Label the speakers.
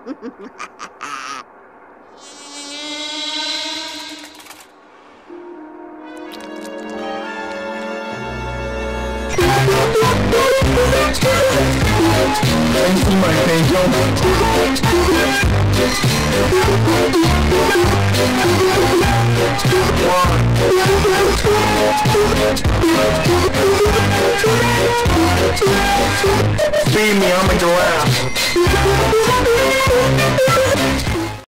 Speaker 1: See my face, yo. Feed me, I'm a giraffe.